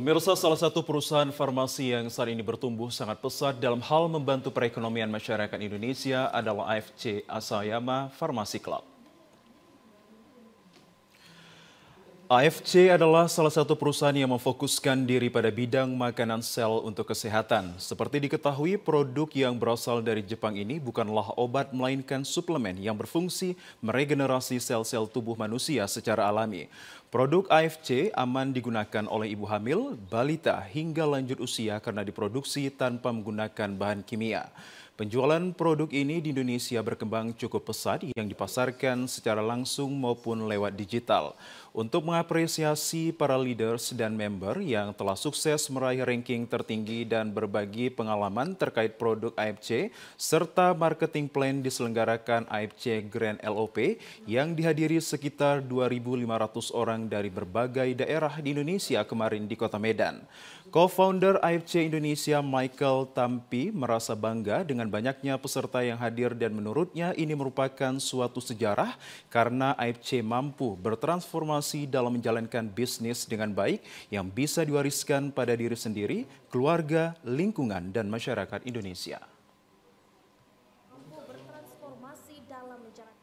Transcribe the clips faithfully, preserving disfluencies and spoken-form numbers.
Pemirsa, salah satu perusahaan farmasi yang saat ini bertumbuh sangat pesat dalam hal membantu perekonomian masyarakat Indonesia adalah A F C Asayama Pharmacy Club. A F C adalah salah satu perusahaan yang memfokuskan diri pada bidang makanan sel untuk kesehatan. Seperti diketahui, produk yang berasal dari Jepang ini bukanlah obat melainkan suplemen yang berfungsi meregenerasi sel-sel tubuh manusia secara alami. Produk A F C aman digunakan oleh ibu hamil, balita hingga lanjut usia karena diproduksi tanpa menggunakan bahan kimia. Penjualan produk ini di Indonesia berkembang cukup pesat yang dipasarkan secara langsung maupun lewat digital. Untuk mengapresiasi para leaders dan member yang telah sukses meraih ranking tertinggi dan berbagi pengalaman terkait produk A F C, serta marketing plan diselenggarakan A F C Grand L O P yang dihadiri sekitar dua ribu lima ratus orang dari berbagai daerah di Indonesia kemarin di Kota Medan. Co-founder A F C Indonesia Michael Tampi merasa bangga dengan banyaknya peserta yang hadir dan menurutnya ini merupakan suatu sejarah karena A F C mampu bertransformasi dalam menjalankan bisnis dengan baik yang bisa diwariskan pada diri sendiri, keluarga, lingkungan, dan masyarakat Indonesia. Bertransformasi dalam menjalankan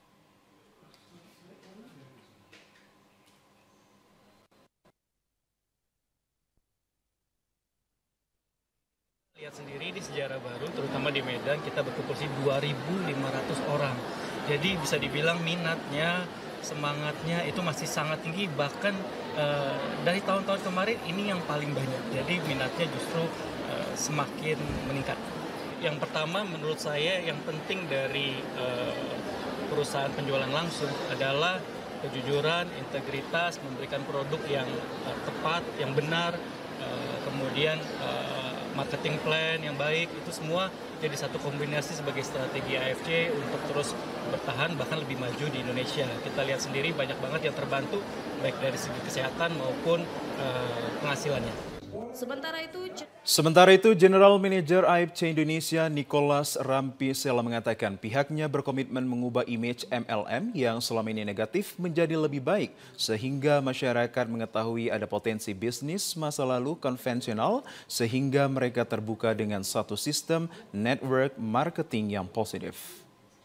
Lihat sendiri di sejarah baru, terutama di Medan, kita berkumpul dua ribu lima ratus orang. Jadi bisa dibilang minatnya, semangatnya itu masih sangat tinggi. Bahkan uh, dari tahun-tahun kemarin ini yang paling banyak. Jadi minatnya justru uh, semakin meningkat. Yang pertama menurut saya yang penting dari uh, perusahaan penjualan langsung adalah kejujuran, integritas, memberikan produk yang uh, tepat, yang benar, uh, kemudian uh, marketing plan yang baik, itu semua jadi satu kombinasi sebagai strategi A F C untuk terus bertahan bahkan lebih maju di Indonesia. Kita lihat sendiri banyak banget yang terbantu baik dari segi kesehatan maupun uh, penghasilannya. Sementara itu, Sementara itu, General Manager A F C Indonesia Nicholas Rampisela mengatakan pihaknya berkomitmen mengubah image M L M yang selama ini negatif menjadi lebih baik sehingga masyarakat mengetahui ada potensi bisnis masa lalu konvensional sehingga mereka terbuka dengan satu sistem network marketing yang positif.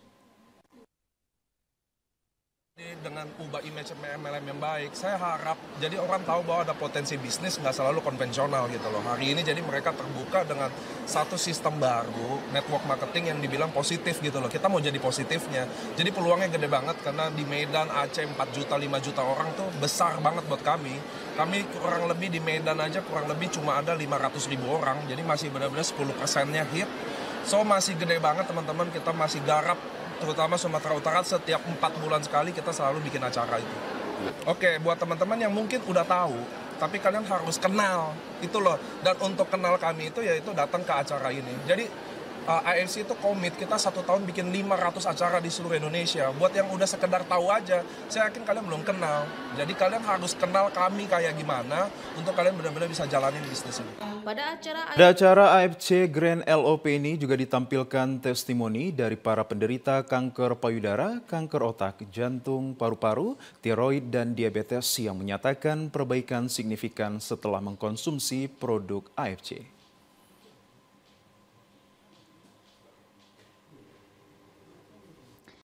Dengan ubah image M L M yang baik, saya harap jadi orang tahu bahwa ada potensi bisnis nggak selalu konvensional gitu loh. Hari ini jadi mereka terbuka dengan satu sistem baru, network marketing yang dibilang positif gitu loh. Kita mau jadi positifnya. Jadi peluangnya gede banget karena di Medan, Aceh empat juta, lima juta orang tuh besar banget buat kami. Kami kurang lebih di Medan aja kurang lebih cuma ada lima ratus ribu orang. Jadi masih benar-benar sepuluh persennya hit. So masih gede banget teman-teman, kita masih garap. Terutama Sumatera Utara setiap empat bulan sekali kita selalu bikin acara itu. Oke, buat teman-teman yang mungkin udah tahu, tapi kalian harus kenal itu loh. Dan untuk kenal kami itu yaitu datang ke acara ini. Jadi uh, A F C itu komit kita satu tahun bikin lima ratus acara di seluruh Indonesia. Buat yang udah sekedar tahu aja, saya yakin kalian belum kenal. Jadi kalian harus kenal kami kayak gimana untuk kalian benar-benar bisa jalanin bisnis ini. pada acara Pada acara A F C Grand L O P ini juga ditampilkan testimoni dari para penderita kanker payudara, kanker otak, jantung, paru-paru, tiroid, dan diabetes yang menyatakan perbaikan signifikan setelah mengkonsumsi produk A F C.